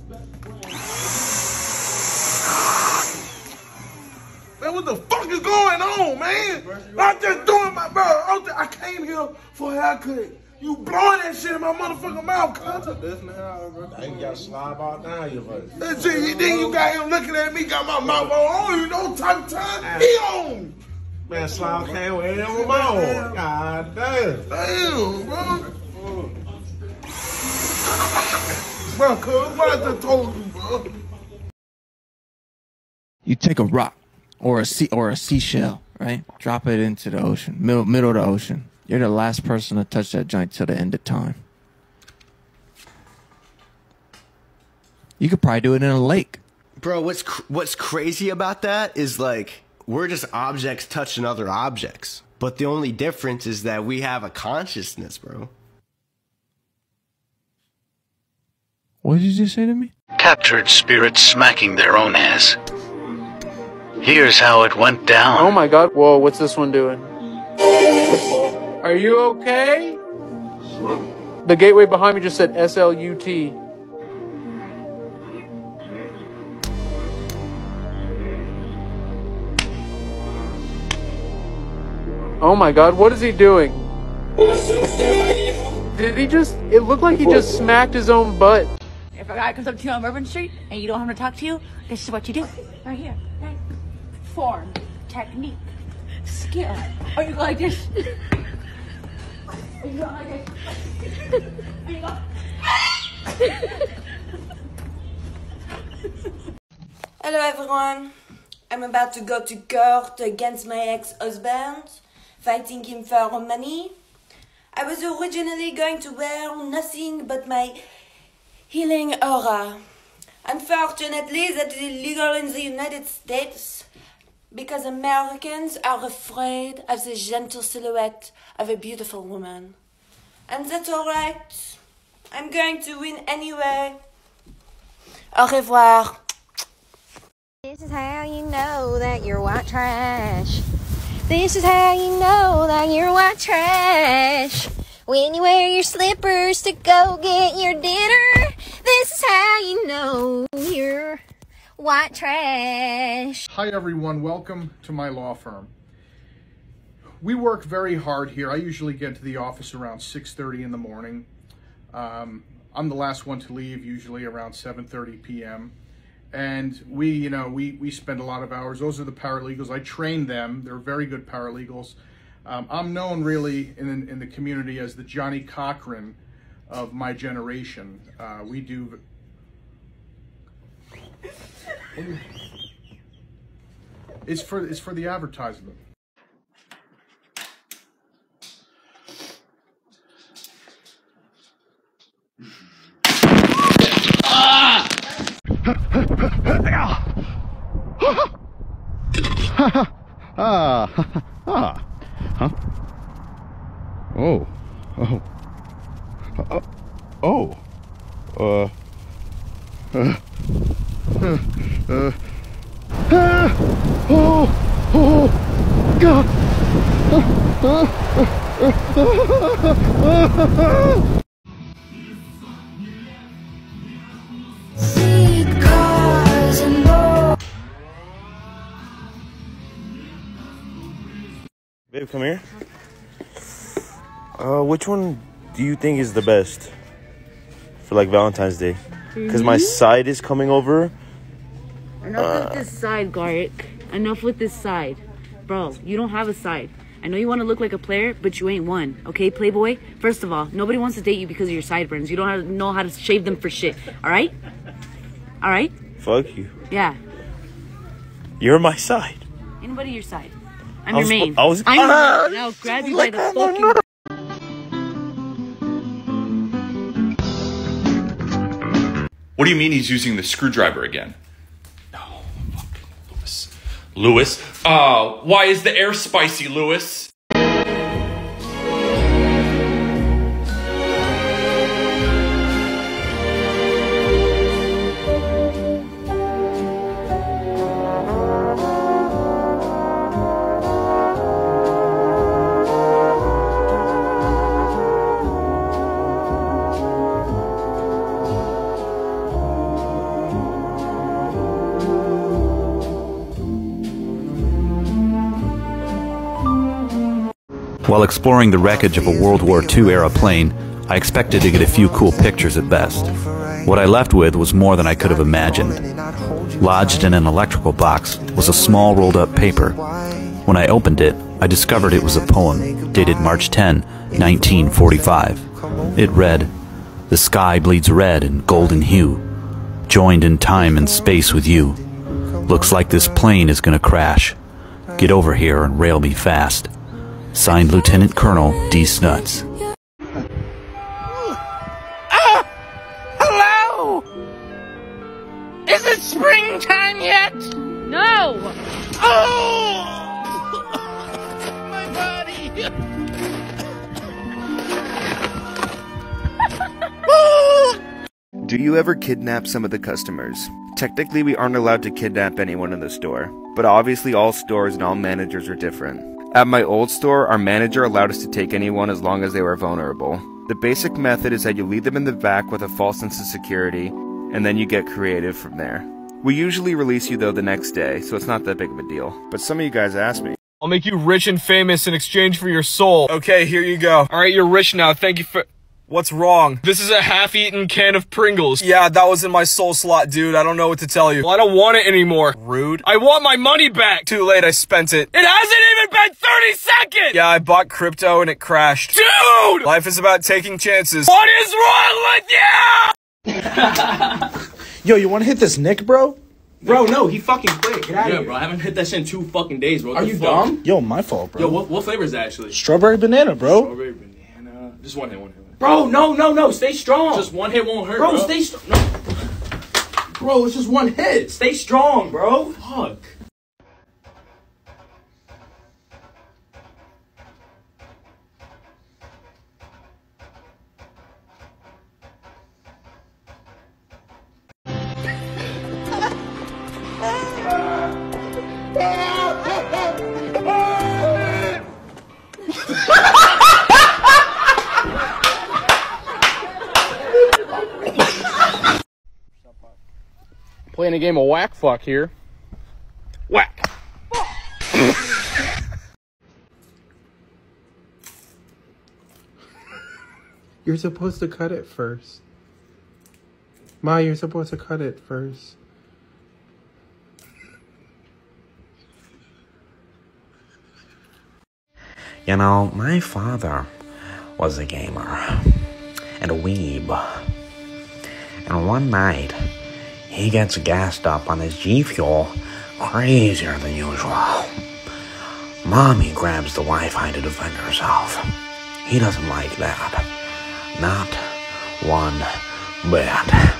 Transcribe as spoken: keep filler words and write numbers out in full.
Man, what the fuck is going on, man? I'm just doing my, bro. I came here for a haircut. You blowing that shit in my motherfucking mouth, cuz. I ain't got slob all down your face. That shit, then you got him looking at me, got my mouth on. I don't even know type of time he on. Man, slob came with him with my own. God damn. Damn, bro. Bro, cuz, what I just told you, bro? You take a rock or a sea or a seashell, right? Drop it into the ocean, middle middle of the ocean. You're the last person to touch that joint till the end of time. You could probably do it in a lake. Bro, what's cr what's crazy about that is like we're just objects touching other objects. But the only difference is that we have a consciousness, bro. What did you just say to me? Captured spirits smacking their own ass. Here's how it went down. Oh my god. Whoa, what's this one doing? Are you okay? The gateway behind me just said S L U T. Oh my god, what is he doing? Did he just, it looked like he just smacked his own butt. If a guy comes up to you on Bourbon Street and you don't have to talk to you, this is what you do. Right here. Right? Form, technique, skill. Or you go like this. Or you go like this. Or you go. Hello everyone. I'm about to go to court against my ex-husband, fighting him for money. I was originally going to wear nothing but my healing aura. Unfortunately, that is illegal in the United States because Americans are afraid of the gentle silhouette of a beautiful woman. And that's alright. I'm going to win anyway. Au revoir. This is how you know that you're white trash. This is how you know that you're white trash. When you wear your slippers to go get your dinner, this is how you know you're white trash. Hi everyone, welcome to my law firm. We work very hard here. I usually get to the office around six thirty in the morning. Um, I'm the last one to leave, usually around seven thirty p m And we, you know, we, we spend a lot of hours. Those are the paralegals. I train them. They're very good paralegals. Um, I'm known really in, in the community as the Johnny Cochran of my generation. Uh, we do... It's for, it's for the advertisement. Ah, ah, huh? Oh, oh, uh, oh, uh, uh, uh, uh, ah, oh, oh, God. Babe, come here. Uh, which one do you think is the best for like Valentine's Day? Because my side is coming over. Enough Uh, with this side, Garrick. Enough with this side. Bro, you don't have a side. I know you want to look like a player, but you ain't one. Okay, Playboy? First of all, nobody wants to date you because of your sideburns. You don't have, know how to shave them for shit. Alright? Alright? Fuck you. Yeah. You're my side. Anybody your side. I'm I your was- main. I was- I'm your Ah! main. And I'll grab you by the fucking... What do you mean he's using the screwdriver again? No, fuck. Lewis. Lewis? Uh, why is the air spicy, Lewis? While exploring the wreckage of a World War Two era plane, I expected to get a few cool pictures at best. What I left with was more than I could have imagined. Lodged in an electrical box was a small rolled up paper. When I opened it, I discovered it was a poem dated March tenth, nineteen forty-five. It read, "The sky bleeds red and golden hue, joined in time and space with you. Looks like this plane is gonna crash. Get over here and rail me fast. Signed, Lieutenant Colonel D. Snuts." Ah! Hello? Is it springtime yet? No! Oh! My body! Do you ever kidnap some of the customers? Technically, we aren't allowed to kidnap anyone in the store, but obviously all stores and all managers are different. At my old store, our manager allowed us to take anyone as long as they were vulnerable. The basic method is that you lead them in the back with a false sense of security, and then you get creative from there. We usually release you though the next day, so it's not that big of a deal. But some of you guys asked me. I'll make you rich and famous in exchange for your soul. Okay, here you go. Alright, you're rich now. Thank you for... What's wrong? This is a half-eaten can of Pringles. Yeah, that was in my soul slot, dude. I don't know what to tell you. Well, I don't want it anymore. Rude. I want my money back. Too late, I spent it. It hasn't even been thirty seconds! Yeah, I bought crypto and it crashed. Dude! Life is about taking chances. What is wrong with you? Yo, you wanna hit this Nick, bro? Bro, no, he fucking quit. Get out Yeah, of here. bro, I haven't hit that shit in two fucking days, bro. Are you dumb? Yo, my fault, bro. Yo, what, what flavor is that actually? Strawberry banana, bro. Strawberry banana. Just one hit, one hit. Bro, no, no, no. Stay strong. Just one hit won't hurt, bro. Bro, stay strong. No. Bro, it's just one hit. Stay strong, bro. Fuck. Playing a game of whack fuck here. Whack. You're supposed to cut it first. Ma, you're supposed to cut it first. You know, my father was a gamer and a weeb. And one night, he gets gassed up on his G Fuel crazier than usual. Mommy grabs the Wi-Fi to defend herself. He doesn't like that. Not one bit.